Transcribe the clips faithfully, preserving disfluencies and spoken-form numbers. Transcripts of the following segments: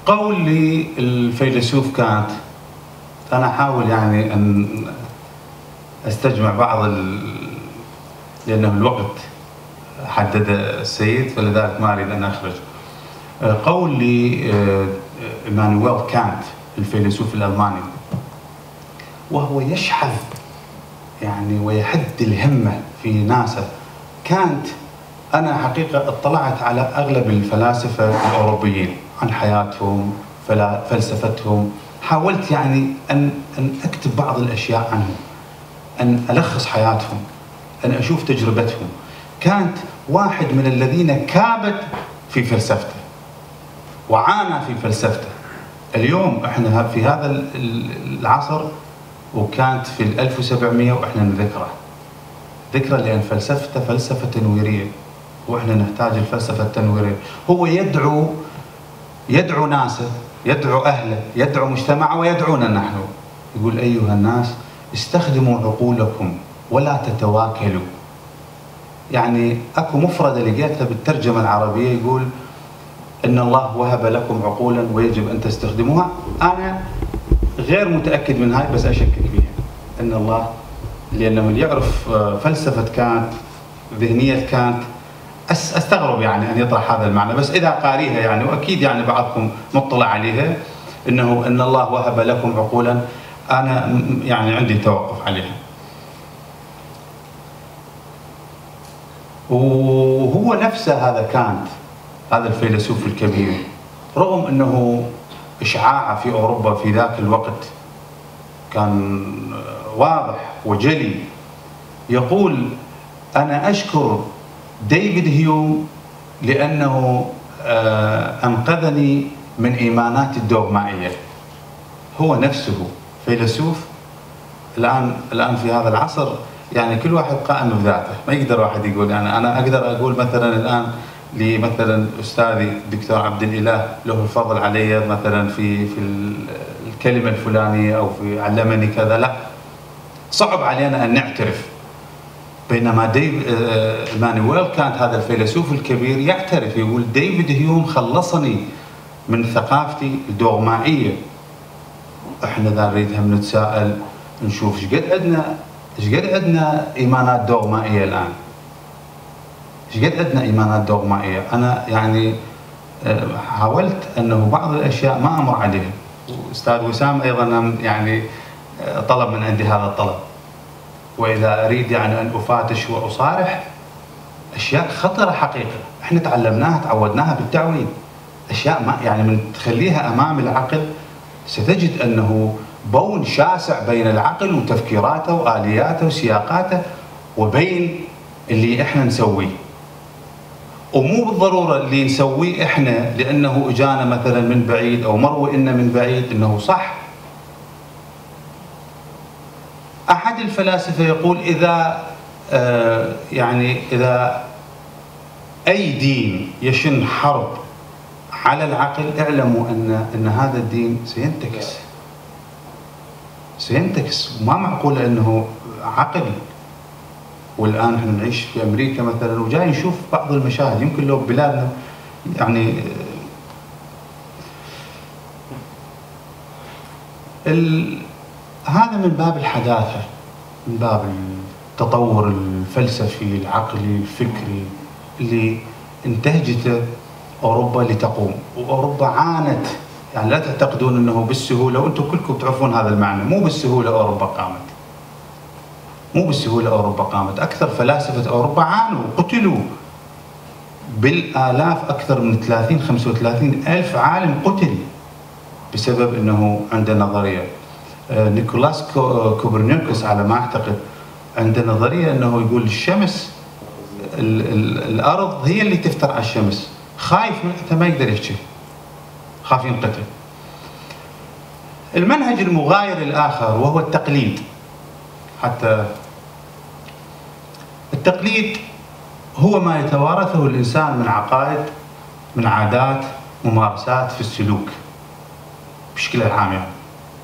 قول للفيلسوف كانت، أنا أحاول يعني أن أستجمع بعض ال... لأنه الوقت حدد السيد فلذلك ما أريد أن أخرج. قول لإيمانويل كانت الفيلسوف الألماني، وهو يشحذ يعني ويحد الهمة في ناسه. كانت أنا حقيقة اطلعت على أغلب الفلاسفة الأوروبيين عن حياتهم فلسفتهم، حاولت يعني أن أن أكتب بعض الأشياء عنهم، أن ألخص حياتهم، أن أشوف تجربتهم. كانت واحد من الذين كابد في فلسفته وعانى في فلسفته. اليوم احنا في هذا العصر وكانت في الألف وسبعمئة وإحنا نذكره ذكرى لأن فلسفته فلسفة تنويرية وإحنا نحتاج الفلسفة التنويرية. هو يدعو يدعو ناسه، يدعو أهله، يدعو مجتمعه ويدعونا نحن. يقول أيها الناس استخدموا عقولكم ولا تتواكلوا. يعني أكو مفردة لقيتها بالترجمة العربية يقول إن الله وهب لكم عقولا ويجب أن تستخدموها. أنا غير متأكد من هاي بس أشكك فيها إن الله، لأنه اللي يعرف فلسفة كانت ذهنية كانت أستغرب يعني أن يطرح هذا المعنى، بس إذا قاريها يعني وأكيد يعني بعضكم مطلع عليها إنه إن الله وهب لكم عقولا، أنا يعني عندي توقف عليها. وهو نفسه هذا كانت هذا الفيلسوف الكبير، رغم أنه إشعاعه في أوروبا في ذاك الوقت كان واضح وجلي، يقول أنا أشكر ديفيد هيوم لأنه أنقذني من إيمانات الدوغمائية. هو نفسه فيلسوف الآن الآن في هذا العصر يعني كل واحد قائم بذاته، ما يقدر واحد يقول يعني أنا أقدر أقول مثلا الآن لمثلا أستاذي الدكتور عبد الإله له الفضل علي مثلا في في الكلمة الفلانية أو في علمني كذا، لا، صعب علينا أن نعترف. بينما ديف إيمانويل كانت هذا الفيلسوف الكبير يعترف، يقول ديفيد هيوم خلصني من ثقافتي الدوغمائية. احنا ذا نريد هم نتساءل نشوف ايش قد عندنا ايش قد عندنا ايمانات دوغمائية الآن؟ ايش قد عندنا ايمانات دوغمائية؟ انا يعني حاولت انه بعض الاشياء ما امر عليها، واستاذ وسام ايضا يعني طلب من عندي هذا الطلب، واذا اريد يعني ان افتش واصارح اشياء خطره حقيقه احنا تعلمناها تعودناها بالتعويد، اشياء ما يعني من تخليها امام العقل ستجد انه بون شاسع بين العقل وتفكيراته والياته وسياقاته وبين اللي احنا نسويه. ومو بالضروره اللي نسويه احنا لانه اجانا مثلا من بعيد او مروي لنا من بعيد انه صح. احد الفلاسفه يقول اذا آه يعني اذا اي دين يشن حرب على العقل اعلموا ان ان هذا الدين سينتكس سينتكس ما معقول انه عقل. والان احنا نعيش في امريكا مثلا وجاي نشوف بعض المشاهد، يمكن لو بلادنا يعني ال... هذا من باب الحداثه، من باب التطور الفلسفي العقلي الفكري اللي انتهجته اوروبا لتقوم. واوروبا عانت، يعني لا تعتقدون انه بالسهوله، وانتم كلكم تعرفون هذا المعنى، مو بالسهوله اوروبا قامت. مو بالسهوله اوروبا قامت، اكثر فلاسفه اوروبا عانوا وقتلوا بالالاف، اكثر من ثلاثين خمسة وثلاثين الف عالم قتل بسبب انه عنده نظريه. نيكولاس كوبرنيكوس على ما اعتقد عنده نظريه انه يقول الشمس ال ال الارض هي اللي تفتر على الشمس، خايف من ما يقدر يحكي، خاف ينقتل. المنهج المغاير الآخر وهو التقليد. حتى التقليد هو ما يتوارثه الإنسان من عقائد، من عادات، ممارسات في السلوك بشكل عام. يعني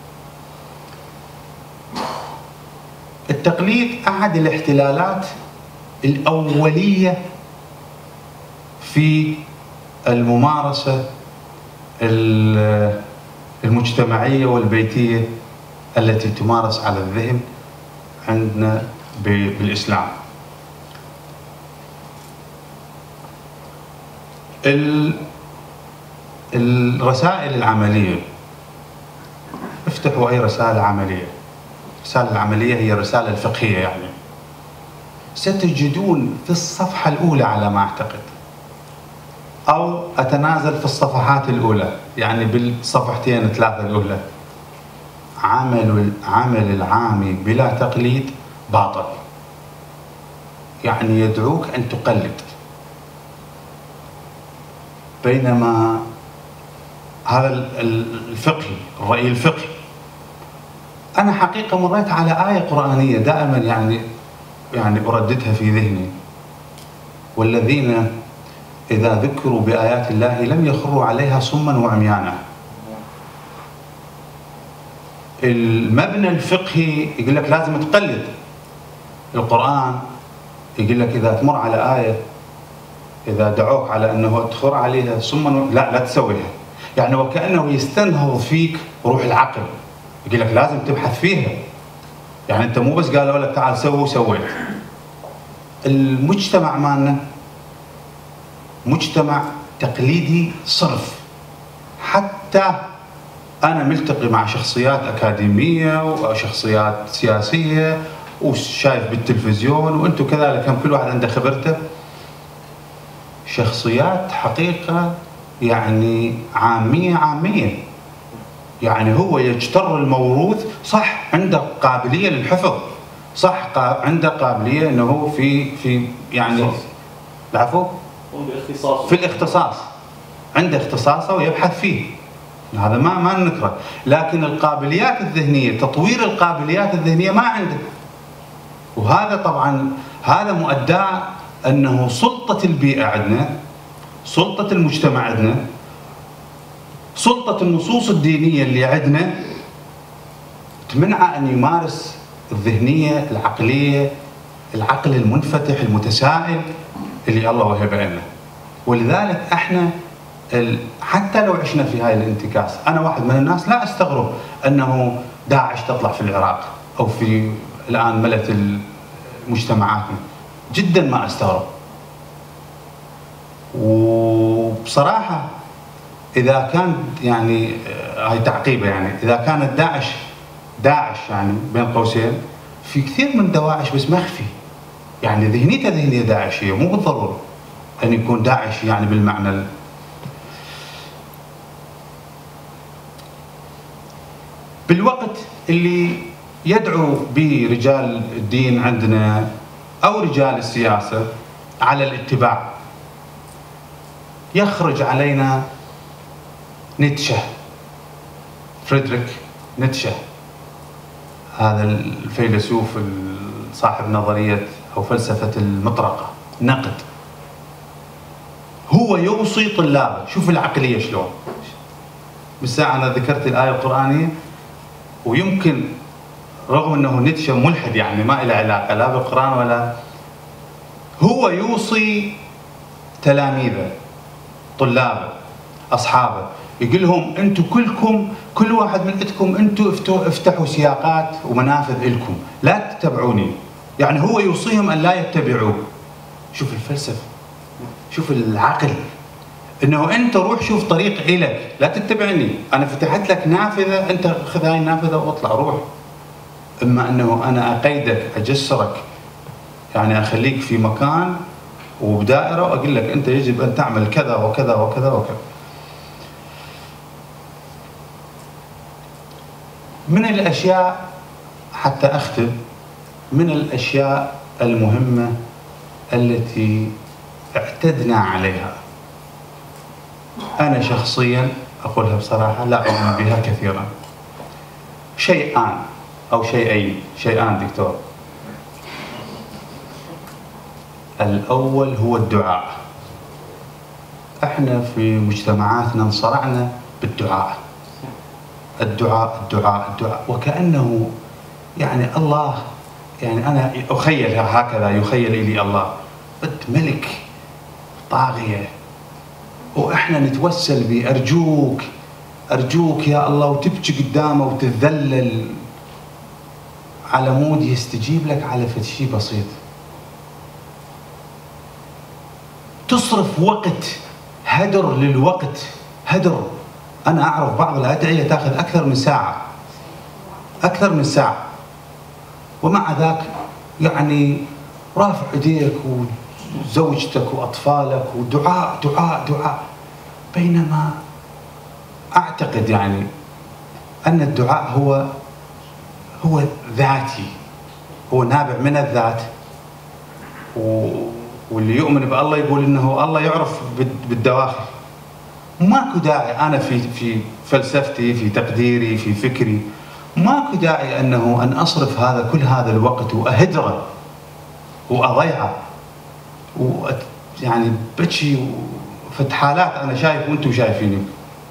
التقليد أحد الاحتلالات الأولية في الممارسة المجتمعية والبيتية التي تمارس على الذهن عندنا بالإسلام. الرسائل العملية، افتحوا أي رسالة عملية، الرسالة العملية هي الرسالة الفقهية يعني، ستجدون في الصفحة الأولى على ما أعتقد، أو أتنازل في الصفحات الأولى يعني بالصفحتين ثلاثة الأولى، عمل عمل العامي بلا تقليد باطل، يعني يدعوك أن تقلد. بينما هذا الفقهي، الرأي الفقهي، أنا حقيقة مريت على آية قرآنية دائما يعني يعني أرددها في ذهني: والذين إذا ذكروا بآيات الله لم يخروا عليها صما وعميانا. المبنى الفقهي يقول لك لازم تقلد القرآن، يقول لك إذا تمر على آية، إذا دعوك على أنه تخر عليها صما لا لا تسويها، يعني وكأنه يستنهض فيك روح العقل، يقول لك لازم تبحث فيها، يعني أنت مو بس قالوا لك تعال سوي وسويت. المجتمع مالنا مجتمع تقليدي صرف، حتى أنا ملتقي مع شخصيات أكاديمية وشخصيات سياسية وشايف بالتلفزيون، وأنتم كذلك، هم كل واحد عنده خبرته، شخصيات حقيقة يعني عامية عامية، يعني هو يجتر الموروث، صح عنده قابلية للحفظ، صح عنده قابلية أنه في في يعني العفو في الاختصاص، عنده اختصاصه ويبحث فيه، هذا ما ما ننكره، لكن القابليات الذهنية، تطوير القابليات الذهنية ما عنده. وهذا طبعا هذا مؤداه أنه سلطة البيئة عندنا، سلطة المجتمع عندنا، سلطة النصوص الدينية اللي عندنا تمنعه أن يمارس الذهنية العقلية، العقل المنفتح المتسائل اللي الله وهبه لنا. ولذلك احنا حتى لو عشنا في هاي الانتكاس، انا واحد من الناس لا استغرب انه داعش تطلع في العراق او في الان ملت مجتمعاتنا، جدا ما استغرب. وبصراحه اذا كان يعني هاي تعقيبه، يعني اذا كانت داعش داعش يعني بين قوسين، في كثير من دواعش بس مخفي، يعني ذهنيته ذهنيه داعشيه، مو بالضروره ان يكون داعش يعني بالمعنى ال... بالوقت اللي يدعو به رجال الدين عندنا او رجال السياسه على الاتباع، يخرج علينا نيتشه، فريدريك نيتشه، هذا الفيلسوف صاحب نظريه او فلسفه المطرقه، نقد. هو يوصي طلابه، شوف العقليه شلون. بالساعه انا ذكرت الايه القرانيه، ويمكن رغم انه نيتشه ملحد يعني ما له علاقه لا بالقران ولا، هو يوصي تلاميذه، طلابه، اصحابه، يقول لهم انتم كلكم، كل واحد من عندكم انتم افتحوا سياقات ومنافذ لكم، لا تتبعوني. يعني هو يوصيهم ان لا يتبعوه. شوف الفلسفه، شوف العقل، انه انت روح شوف طريق الك، لا تتبعني، انا فتحت لك نافذه، انت خذ هاي النافذه واطلع روح. اما انه انا اقيدك، اجسرك، يعني اخليك في مكان وبدائره واقول لك انت يجب ان تعمل كذا وكذا وكذا وكذا. من الاشياء، حتى اختم، من الاشياء المهمه التي اعتدنا عليها، أنا شخصياً أقولها بصراحة لا أؤمن بها كثيراً، شيئان أو شيئين، شيئان دكتور. الأول هو الدعاء. إحنا في مجتمعاتنا انصرعنا بالدعاء، الدعاء الدعاء الدعاء، وكأنه يعني الله، يعني أنا أخيل هكذا، يخيل إلي الله بد ملك طاغية واحنا نتوسل به، ارجوك ارجوك يا الله، وتبكي قدامه وتتذلل على مود يستجيب لك على فد شيء بسيط. تصرف وقت هدر للوقت، هدر. انا اعرف بعض الادعيه تاخذ اكثر من ساعه، اكثر من ساعه، ومع ذاك يعني رافع ايديك وزوجتك واطفالك ودعاء دعاء دعاء. بينما اعتقد يعني ان الدعاء هو هو ذاتي، هو نابع من الذات، واللي يؤمن بالله يقول انه الله يعرف بالدواخل. ماكو داعي انا في في فلسفتي، في تقديري، في فكري، ماكو داعي انه ان اصرف هذا كل هذا الوقت واهدره واضيعه، ويعني بتشي فد حالات انا شايف وانتم شايفيني.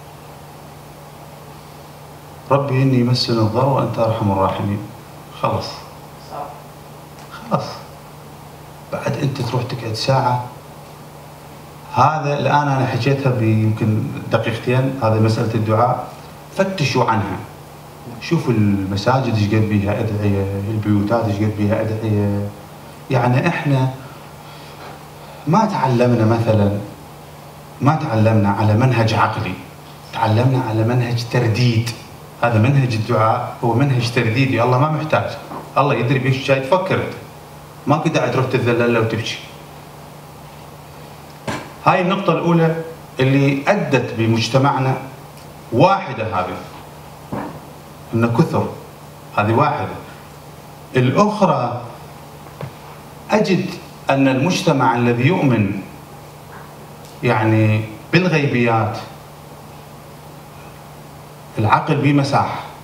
ربي اني يمسني الضر وانت ارحم الراحمين. خلص خلص، بعد انت تروح تقعد ساعه. هذا الان انا حكيتها بيمكن دقيقتين، هذه مساله الدعاء، فتشوا عنها، شوفوا المساجد ايش قد بيها ادعيه، البيوتات ايش قد بيها ادعيه. يعني احنا ما تعلمنا مثلا، ما تعلمنا على منهج عقلي، تعلمنا على منهج ترديد. هذا منهج الدعاء هو منهج ترديدي، الله ما محتاج، الله يدري بيش جاي تفكر انت، ماكو داعي تروح تتذلل له وتبكي. هاي النقطة الأولى اللي أدت بمجتمعنا. واحدة هذه، إن كثر، هذه واحدة. الأخرى أجد أن المجتمع الذي يؤمن يعني بالغيبيات العقل به مساحة،